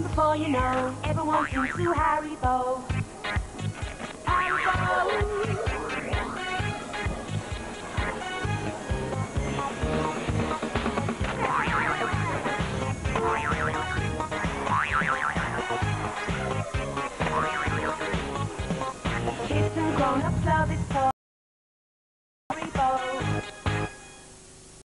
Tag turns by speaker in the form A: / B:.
A: and before you know, everyone's into Haribo. Haribo. Kids and grown-ups love it so.